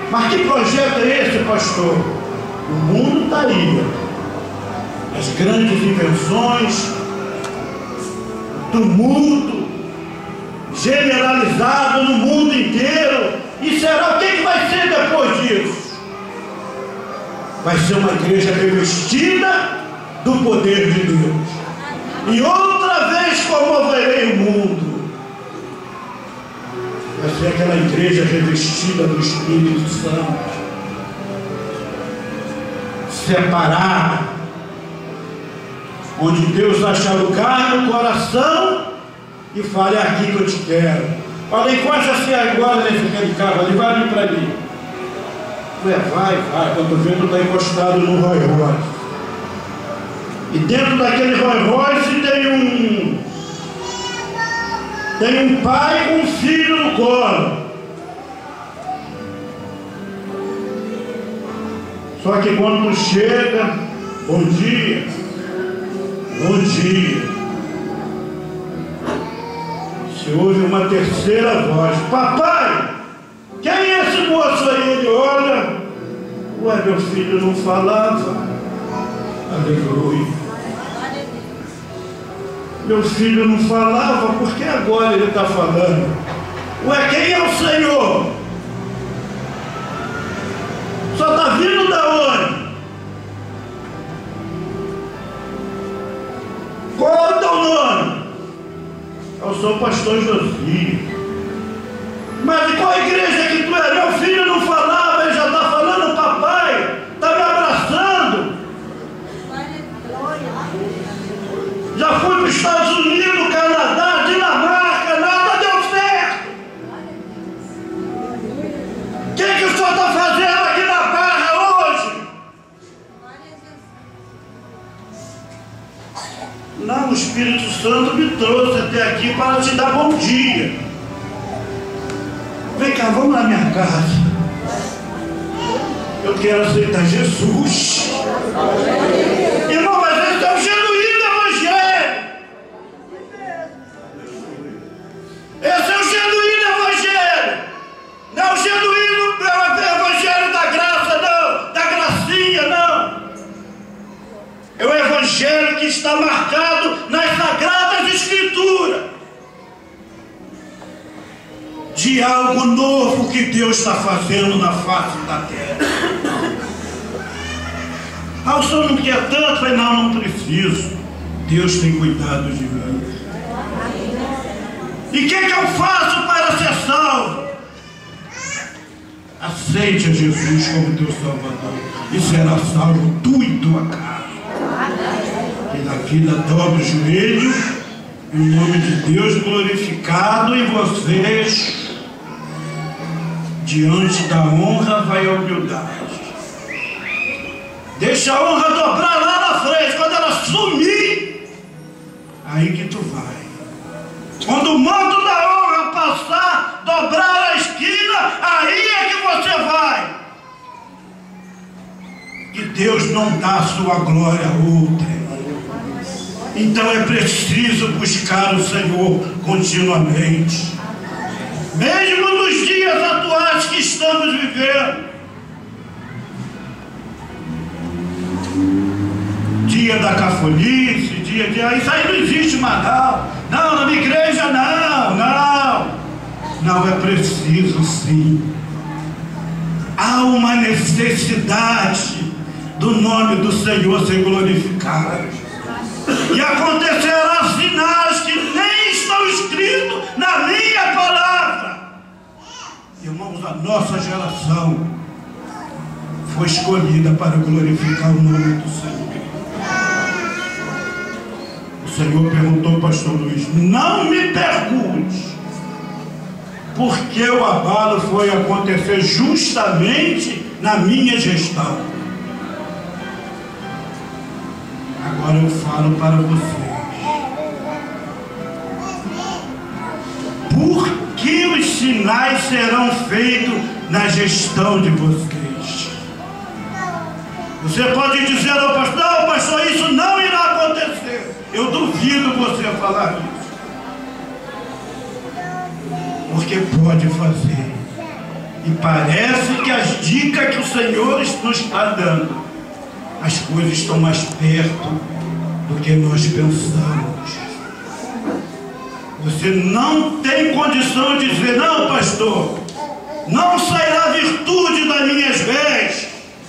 Mas que projeto é esse, pastor? O mundo está aí. As grandes invenções, tumulto generalizado no mundo inteiro. E será o que vai ser depois disso? Vai ser uma igreja revestida do poder de Deus. E outra vez comoverei o mundo. Vai ser aquela igreja revestida do Espírito Santo, separada, onde Deus achar lugar no coração e fale: aqui que eu te quero. Olha, encosta-se agora nesse carro ali, vai ali para ali. Vai, quando tu vê, tu está encostado no Rolls Royce. E dentro daquele Rolls Royce tem um pai com um filho no colo. Só que quando tu chega, bom dia, se ouve uma terceira voz: papai, quem é esse moço aí? Ele olha: ué, meu filho não falava. Aleluia. Meu filho não falava, por que agora ele está falando? Ué, quem é o Senhor? Só está vindo da onde? Qual é o teu nome? Eu sou o pastor Josias. Mas de qual igreja que tu é? Meu filho não falava, ele já está falando: papai, está me abraçando. Já fui para os Estados Unidos, Canadá, Dinamarca, nada deu certo. O que o senhor está fazendo aqui na Barra hoje? Não, o Espírito Santo me trouxe até aqui para te dar bom dia. Vem cá, vamos na minha casa. Eu quero aceitar Jesus. Irmão, mas esse é o genuíno evangelho. Esse é o genuíno evangelho. Não é o genuíno evangelho da graça, não. Da gracinha, não. É o evangelho que está marcado nas Sagradas Escrituras, de algo novo que Deus está fazendo na face da terra. Ah, o senhor não quer tanto? Eu falei: não preciso. Deus tem cuidado de mim. E o que eu faço para ser salvo? Aceite a Jesus como teu Salvador e será salvo tu e tua casa. E na vida dobra o joelho, em nome de Deus glorificado, e vocês, diante da honra vai a humildade. Deixa a honra dobrar lá na frente. Quando ela sumir, aí que tu vai. Quando o manto da honra passar, dobrar a esquina, aí é que você vai. Que Deus não dá sua glória a outra. Então é preciso buscar o Senhor continuamente, mesmo nos dias atuais que estamos vivendo. Dia da cafonice, dia de... isso aí não existe mais, não. Não, na minha igreja não é preciso sim. Há uma necessidade do nome do Senhor ser glorificado. E acontecerá sinais que nem estão escritos na minha palavra. Irmãos, a nossa geração foi escolhida para glorificar o nome do Senhor. O Senhor perguntou ao pastor Luiz: não me pergunte, porque o abalo foi acontecer justamente na minha gestão. Agora eu falo para vocês: por que os sinais serão feitos na gestão de vocês? Você pode dizer ao pastor: não, pastor, isso não irá acontecer. Eu duvido você falar isso, porque pode fazer. E parece que as dicas que o Senhor nos está dando, as coisas estão mais perto do que nós pensamos. Você não tem condição de dizer: não, pastor, não sairá virtude das minhas vestes,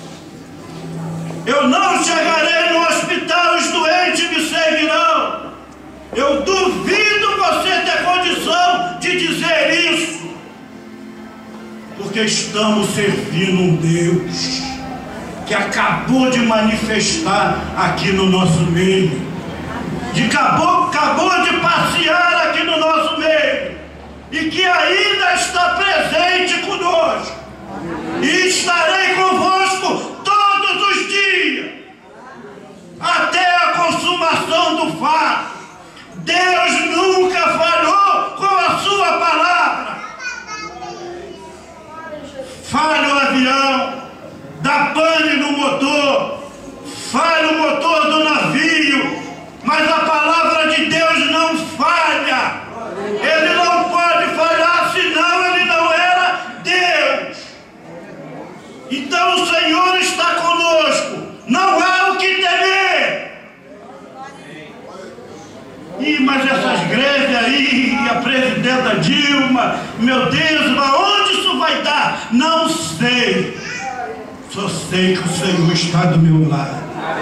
eu não chegarei no hospital, os doentes me seguirão. Eu duvido você ter condição de dizer isso, porque estamos servindo um Deus que acabou de manifestar aqui no nosso meio, acabou de passear aqui no nosso meio, e que ainda está presente conosco. E estarei convosco todos os dias, até a consumação do fato. Deus nunca falhou com a sua palavra. Falha o avião, dá pane no motor, falha o motor do navio, mas a palavra de Deus não falha. Ele não pode falhar, senão ele não era Deus. Então o Senhor está conosco, não há o que temer. Mas essas greves aí, a presidenta Dilma, meu Deus, aonde isso vai dar? Não sei. Só sei que o Senhor está do meu lado.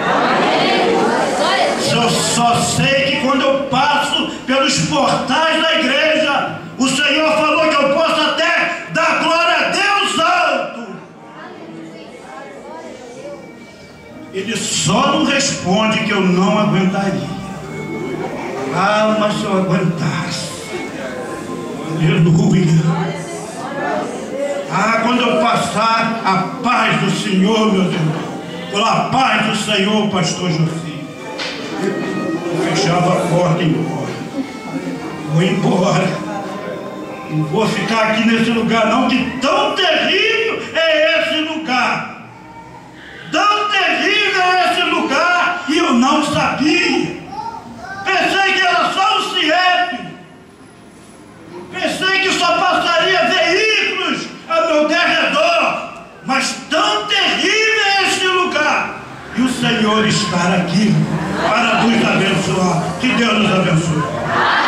Eu só sei que quando eu passo pelos portais da igreja, o Senhor falou que eu posso até dar glória a Deus alto. Ele só não responde que eu não aguentaria. Ah, mas se eu aguentasse. Aleluia. Ah, quando eu passar, a paz do Senhor, meus irmãos, pela paz do Senhor, pastor José, eu fechava a porta e ia embora. Vou embora. Não vou ficar aqui nesse lugar não, que tão terrível é esse lugar. Tão terrível é esse lugar, e eu não sabia. Pensei que era só um CIEP. Pensei que só passaria veículos a meu derredor. Mas tão terrível é este lugar. E o Senhor está aqui para nos abençoar. Que Deus nos abençoe.